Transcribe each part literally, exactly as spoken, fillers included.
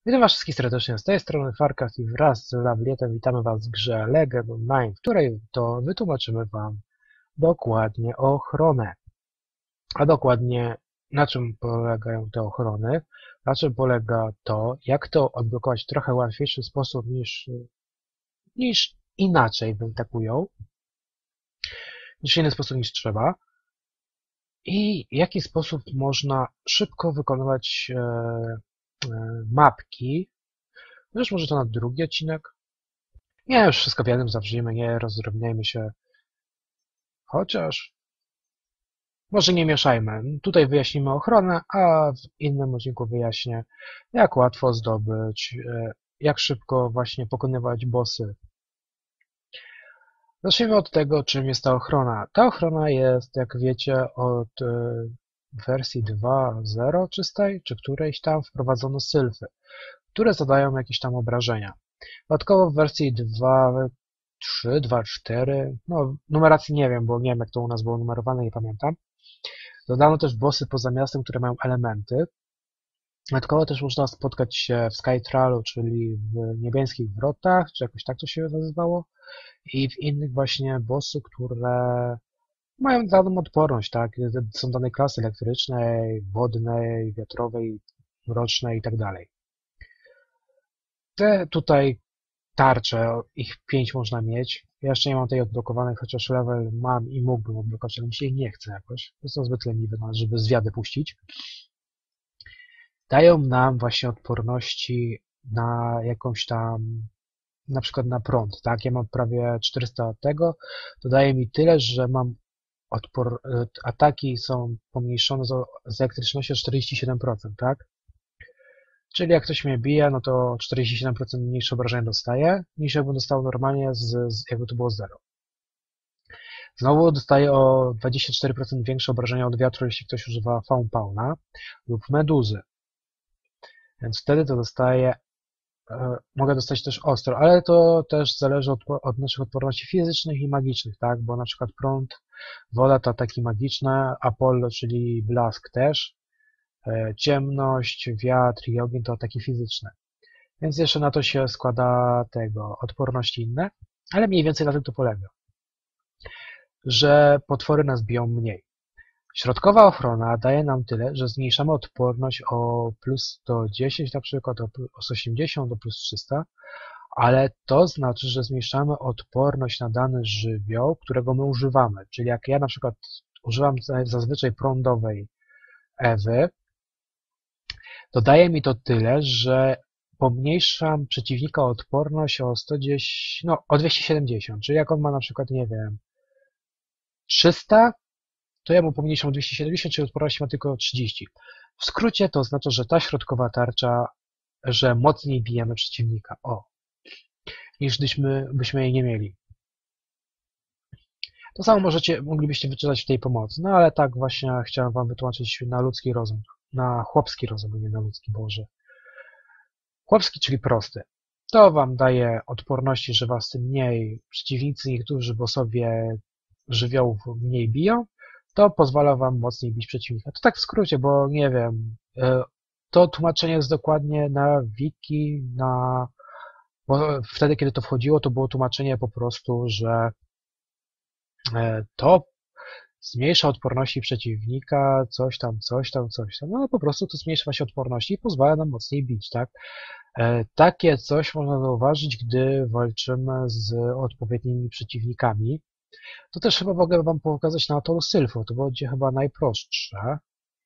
Witam was wszystkich serdecznie, z tej strony Farkas i wraz z Lablietem witamy was w grze Legend Online, w której to wytłumaczymy wam dokładnie ochronę. A dokładnie na czym polegają te ochrony, na czym polega to, jak to odblokować w trochę łatwiejszy sposób niż, niż inaczej bym tak ujął, niż w inny sposób niż trzeba. I w jaki sposób można szybko wykonywać e, e, mapki. Już może to na drugi odcinek. Nie, już wszystko w jednym zawrzyjmy, nie rozdrobniajmy się. Chociaż może nie mieszajmy. Tutaj wyjaśnimy ochronę, a w innym odcinku wyjaśnię, jak łatwo zdobyć, e, jak szybko właśnie pokonywać bossy. Zacznijmy od tego, czym jest ta ochrona. Ta ochrona jest, jak wiecie, od e, wersji dwa zero czystej, czy którejś tam wprowadzono sylfy, które zadają jakieś tam obrażenia. Dodatkowo w wersji dwa trzy, dwa cztery, no numeracji nie wiem, bo nie wiem jak to u nas było numerowane, nie pamiętam. Dodano też bossy poza miastem, które mają elementy. Dodatkowo też można spotkać się w Skytralu, czyli w Niebieskich Wrotach, czy jakoś tak to się nazywało, i w innych właśnie bossy, które mają daną odporność, tak? Są danej klasy elektrycznej, wodnej, wiatrowej, mrocznej i tak dalej. Te tutaj tarcze, ich pięć można mieć. Ja jeszcze nie mam tej odblokowanej, chociaż level mam i mógłbym odblokować, ale mi się jej nie chce jakoś. Jestem zbyt leniwy, żeby zwiady puścić. Dają nam właśnie odporności na jakąś tam, na przykład na prąd, tak? Ja mam prawie czterysta tego, to daje mi tyle, że mam odpor, ataki są pomniejszone z elektryczności o czterdzieści siedem procent, tak? Czyli jak ktoś mnie bije, no to czterdzieści siedem procent mniejsze obrażenia dostaje, niż jakby dostał normalnie, z, z, jakby to było zero. Znowu dostaje o dwadzieścia cztery procent większe obrażenia od wiatru, jeśli ktoś używa Faumpawna lub Meduzy. Więc wtedy to dostaje, e, mogę dostać też ostro, ale to też zależy od, od naszych odporności fizycznych i magicznych, tak? Bo na przykład prąd, woda to ataki magiczne, Apollo, czyli blask też, ciemność, wiatr i ogień to ataki fizyczne. Więc jeszcze na to się składa tego odporności inne, ale mniej więcej na tym to polega. Że potwory nas biją mniej. Środkowa ochrona daje nam tyle, że zmniejszamy odporność o plus sto dziesięć na przykład, o plus osiemdziesiąt, o plus trzysta, ale to znaczy, że zmniejszamy odporność na dany żywioł, którego my używamy. Czyli jak ja na przykład używam zazwyczaj prądowej Ewy, to daje mi to tyle, że pomniejszam przeciwnika o odporność o sto dziesięć, no o dwieście siedemdziesiąt, czyli jak on ma na przykład, nie wiem, trzysta, to ja mu pomniejszam o dwieście siedemdziesiąt, czyli odporność ma tylko trzydzieści. W skrócie to oznacza, że ta środkowa tarcza, że mocniej bijemy przeciwnika, o, niż gdyśmy byśmy jej nie mieli. To samo możecie, moglibyście wyczytać w tej pomocy, no ale tak właśnie chciałem wam wytłumaczyć na ludzki rozum, na chłopski rozum, nie na ludzki, Boże. Chłopski, czyli prosty. To wam daje odporności, że was tym mniej przeciwnicy, niektórzy bossowie żywiołów mniej biją, to pozwala wam mocniej bić przeciwnika. To tak w skrócie, bo nie wiem, to tłumaczenie jest dokładnie na wiki, na... bo wtedy, kiedy to wchodziło, to było tłumaczenie po prostu, że to zmniejsza odporności przeciwnika, coś tam, coś tam, coś tam. No po prostu to zmniejsza się odporności i pozwala nam mocniej bić, tak? Takie coś można zauważyć, gdy walczymy z odpowiednimi przeciwnikami. To też chyba mogę wam pokazać na atolu Sylfu, to będzie chyba najprostsze.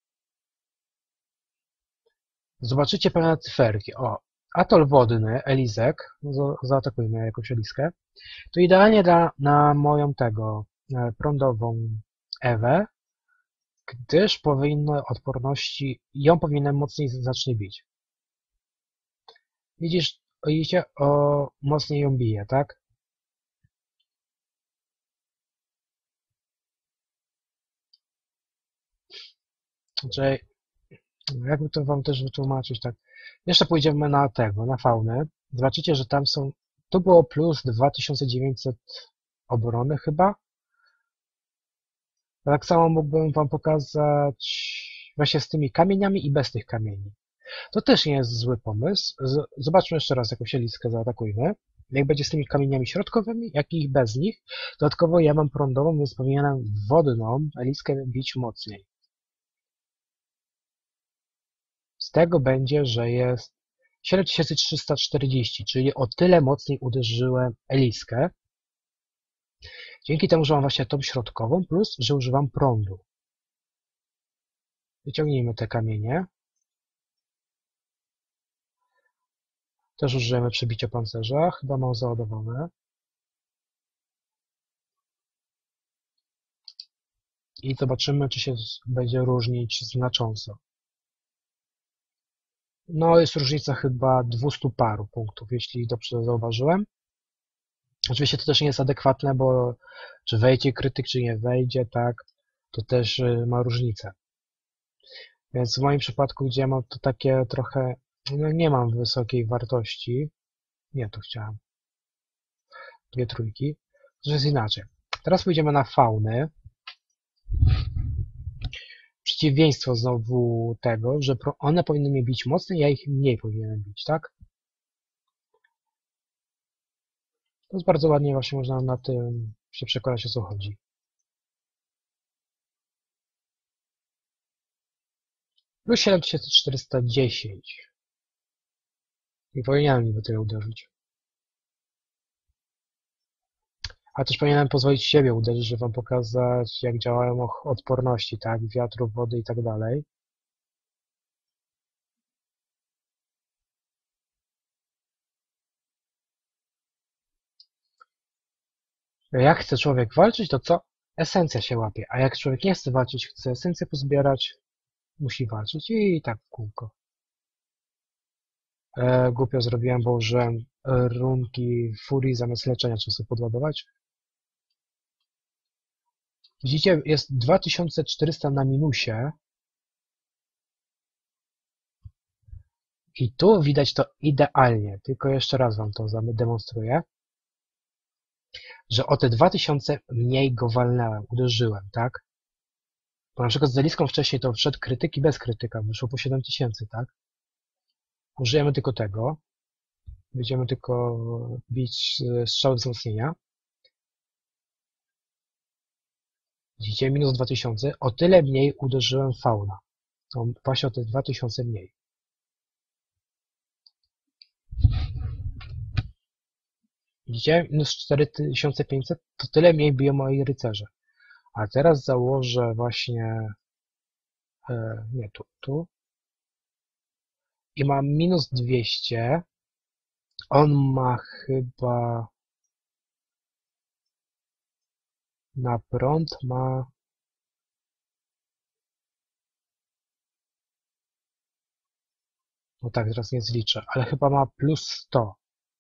Zobaczycie pewne cyferki. O, atol wodny, Elizek, zaatakujmy jakąś Elizkę. To idealnie da na moją tego prądową Ewę, gdyż powinno odporności, ją powinienem mocniej zacznie bić. Widzisz, widzicie, o, mocniej ją bije, tak? Czyli, jakby to wam też wytłumaczyć, tak? Jeszcze pójdziemy na tego, na faunę. Zobaczycie, że tam są, to było plus dwa tysiące dziewięćset obrony chyba. Tak samo mógłbym wam pokazać właśnie z tymi kamieniami i bez tych kamieni. To też nie jest zły pomysł. Zobaczmy jeszcze raz jakąś Eliskę, zaatakujmy. Jak będzie z tymi kamieniami środkowymi, jak i bez nich. Dodatkowo ja mam prądową, więc powinienem wodną Eliskę bić mocniej. Z tego będzie, że jest siedem tysięcy trzysta czterdzieści, czyli o tyle mocniej uderzyłem Eliskę. Dzięki temu, że mam właśnie tą środkową, plus, że używam prądu. Wyciągnijmy te kamienie. Też użyjemy przebicia pancerza. Chyba mam załadowane. I zobaczymy, czy się będzie różnić znacząco. No, jest różnica chyba dwieście paru punktów, jeśli dobrze zauważyłem. Oczywiście to też nie jest adekwatne, bo czy wejdzie krytyk, czy nie wejdzie, tak, to też ma różnicę. Więc w moim przypadku, gdzie mam to takie trochę, no nie mam wysokiej wartości, nie, to chciałem, dwie trójki, to jest inaczej. Teraz pójdziemy na fauny. Przeciwieństwo znowu tego, że one powinny mnie bić mocniej, ja ich mniej powinienem bić, tak? To jest bardzo ładnie, właśnie można na tym się przekonać, o co chodzi. Plus siedem tysięcy czterysta dziesięć. Nie powinienem niby tyle uderzyć. A też powinienem pozwolić siebie uderzyć, żeby wam pokazać, jak działają odporności, tak? Wiatru, wody i tak dalej. Jak chce człowiek walczyć, to co? Esencja się łapie. A jak człowiek nie chce walczyć, chce esencję pozbierać, musi walczyć i tak w kółko. E, głupio zrobiłem, bo użyłem runki furii zamiast leczenia, trzeba sobie podładować. Widzicie, jest dwa tysiące czterysta na minusie. I tu widać to idealnie, tylko jeszcze raz wam to zademonstruję, że o te dwa tysiące mniej go walnęłem, uderzyłem, tak? Bo na przykład z Eliską wcześniej to wszedł krytyk i bez krytyka, wyszło po siedem tysięcy, tak? Użyjemy tylko tego. Będziemy tylko bić strzały wzmocnienia. Widzicie, minus dwa tysiące. O tyle mniej uderzyłem fauna. No, właśnie o te dwa tysiące mniej. Widzicie, minus cztery tysiące pięćset. To tyle mniej biją moi rycerze. A teraz założę właśnie... E, nie, tu, tu. I mam minus dwieście. On ma chyba... Na prąd ma... No tak, teraz nie zliczę, ale chyba ma plus sto.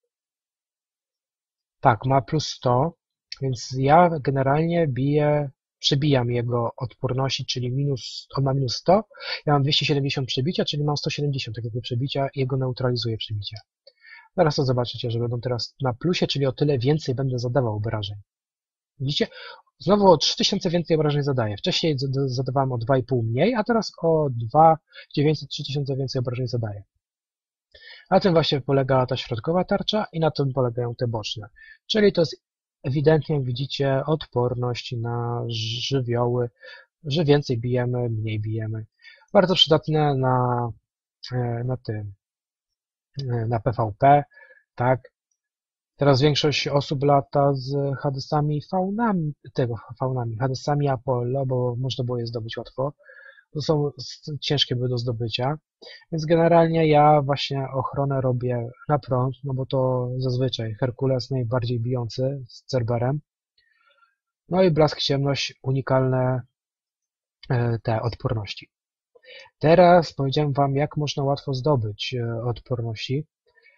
Tak, ma plus sto, więc ja generalnie biję, przebijam jego odporności, czyli minus, on ma minus sto, ja mam dwieście siedemdziesiąt przebicia, czyli mam sto siedemdziesiąt tak jakby przebicia i jego neutralizuje przebicie. Zaraz to zobaczycie, że będą teraz na plusie, czyli o tyle więcej będę zadawał obrażeń. Widzicie? Znowu o trzy tysiące więcej obrażeń zadaję. Wcześniej zadawałem o dwa i pół mniej, a teraz o dwa tysiące dziewięćset, trzy tysiące więcej obrażeń zadaję. Na tym właśnie polega ta środkowa tarcza i na tym polegają te boczne. Czyli to jest ewidentnie, jak widzicie, odporność na żywioły, że więcej bijemy, mniej bijemy. Bardzo przydatne na, na tym, na P V P, tak. Teraz większość osób lata z Hadesami i faunami, tego faunami, Hadesami Apollo, bo można było je zdobyć łatwo. To są ciężkie były do zdobycia, więc generalnie ja właśnie ochronę robię na prąd, no bo to zazwyczaj Herkules najbardziej bijący z Cerberem. No i Blask Ciemność, unikalne te odporności. Teraz powiedziałem wam, jak można łatwo zdobyć odporności.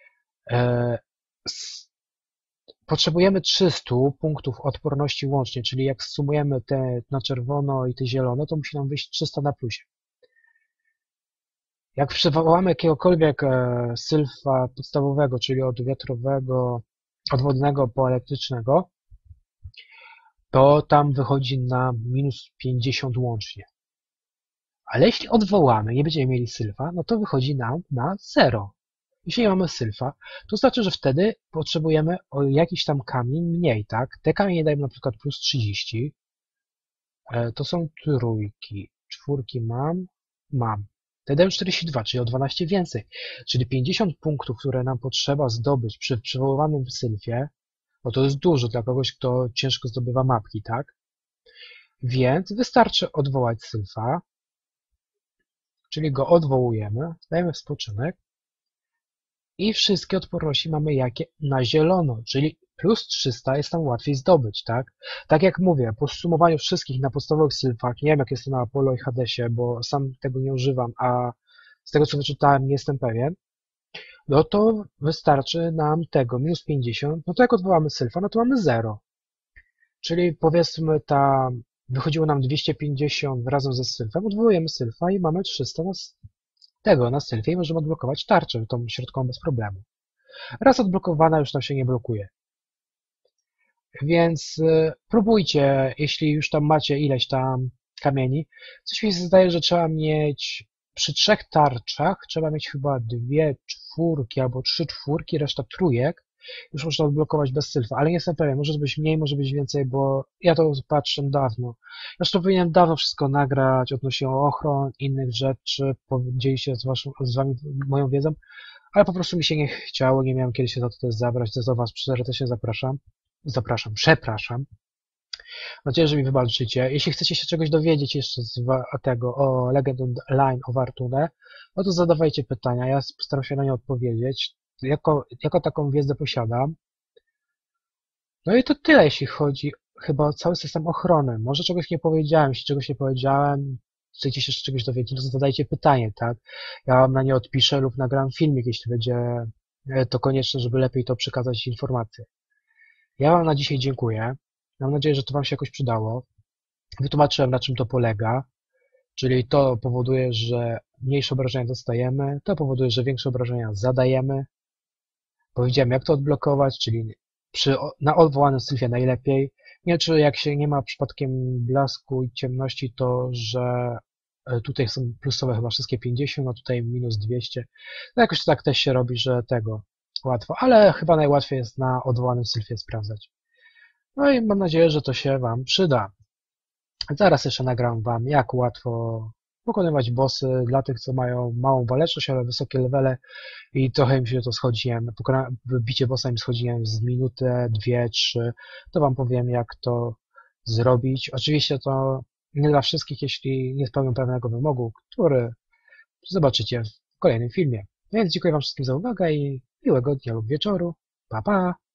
Potrzebujemy trzysta punktów odporności łącznie, czyli jak sumujemy te na czerwono i te zielono, to musi nam wyjść trzysta na plusie. Jak przywołamy jakiegokolwiek e, sylfa podstawowego, czyli od wiatrowego, od wodnego po elektrycznego, to tam wychodzi na minus pięćdziesiąt łącznie. Ale jeśli odwołamy, nie będziemy mieli sylfa, no to wychodzi nam na zero. Jeśli nie mamy sylfa, to znaczy, że wtedy potrzebujemy o jakiś tam kamień mniej, tak? Te kamienie dają na przykład plus trzydzieści. To są trójki. Czwórki mam? Mam. Te dają czterdzieści dwa, czyli o dwanaście więcej. Czyli pięćdziesiąt punktów, które nam potrzeba zdobyć przy przywoływanym sylfie, bo to jest dużo dla kogoś, kto ciężko zdobywa mapki, tak? Więc wystarczy odwołać sylfa, czyli go odwołujemy, dajemy w spoczynek i wszystkie odporności mamy jakie? Na zielono, czyli plus trzysta jest tam łatwiej zdobyć, tak? Tak jak mówię, po sumowaniu wszystkich na podstawowych sylfach, nie wiem jak jest to na Apollo i Hadesie, bo sam tego nie używam, a z tego co wyczytałem nie jestem pewien, no to wystarczy nam tego, minus pięćdziesiąt, no to jak odwołamy sylfa, no to mamy zero. Czyli powiedzmy tam, wychodziło nam dwieście pięćdziesiąt razem ze sylfem, odwołujemy sylfa i mamy trzysta na tego na sylfie i możemy odblokować tarczę, tą środkową bez problemu. Raz odblokowana już nam się nie blokuje. Więc y, próbujcie, jeśli już tam macie ileś tam kamieni. Coś mi się zdaje, że trzeba mieć przy trzech tarczach, trzeba mieć chyba dwie czwórki albo trzy czwórki, reszta trójek. Już można odblokować bez sylfa, ale nie jestem pewien, może być mniej, może być więcej, bo ja to patrzę dawno. Zresztą powinienem dawno wszystko nagrać odnośnie ochron, innych rzeczy, podzielić się z, waszą, z wami moją wiedzą, ale po prostu mi się nie chciało, nie miałem kiedy się za to też zabrać, to za was serdecznie zapraszam. Zapraszam, przepraszam. Mam nadzieję, że mi wybaczycie. Jeśli chcecie się czegoś dowiedzieć jeszcze z tego o Legend Online o Wartunę, no to zadawajcie pytania, ja postaram się na nie odpowiedzieć. Jako, jako taką wiedzę posiadam. No i to tyle, jeśli chodzi chyba o cały system ochrony. Może czegoś nie powiedziałem, jeśli czegoś nie powiedziałem, chcecie się jeszcze czegoś dowiedzieć, no to zadajcie pytanie, tak? Ja wam na nie odpiszę lub nagram filmik, jeśli będzie to konieczne, żeby lepiej to przekazać informacje. Ja wam na dzisiaj dziękuję. Mam nadzieję, że to wam się jakoś przydało. Wytłumaczyłem, na czym to polega. Czyli to powoduje, że mniejsze obrażenia dostajemy, to powoduje, że większe obrażenia zadajemy. Powiedziałem, jak to odblokować, czyli przy, na odwołanym sylfie najlepiej. Nie, czy jak się nie ma przypadkiem blasku i ciemności, to że tutaj są plusowe chyba wszystkie pięćdziesiąt, a tutaj minus dwieście. No jakoś to tak też się robi, że tego łatwo, ale chyba najłatwiej jest na odwołanym sylfie sprawdzać. No i mam nadzieję, że to się wam przyda. Zaraz jeszcze nagram wam, jak łatwo pokonywać bossy dla tych, co mają małą waleczność, ale wysokie levele i trochę mi się to schodziłem. Wybicie bossa mi schodziłem z minutę, dwie, trzy. To wam powiem, jak to zrobić. Oczywiście to nie dla wszystkich, jeśli nie spełnią pewnego wymogu, który zobaczycie w kolejnym filmie. Więc dziękuję wam wszystkim za uwagę i miłego dnia lub wieczoru. Pa, pa!